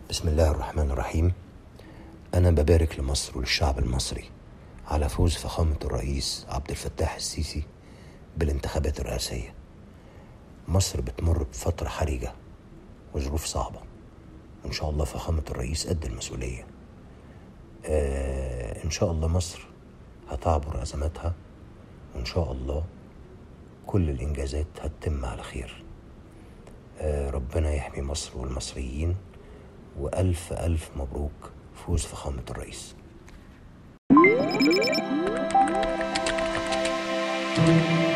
بسم الله الرحمن الرحيم. أنا ببارك لمصر وللشعب المصري على فوز فخامة الرئيس عبد الفتاح السيسي بالانتخابات الرئاسية. مصر بتمر بفترة حرجة وظروف صعبة، وإن شاء الله فخامة الرئيس قد المسؤولية. إن شاء الله مصر هتعبر أزماتها، وإن شاء الله كل الإنجازات هتتم على خير. ربنا يحمي مصر والمصريين، وألف ألف مبروك فوز فخامة الرئيس.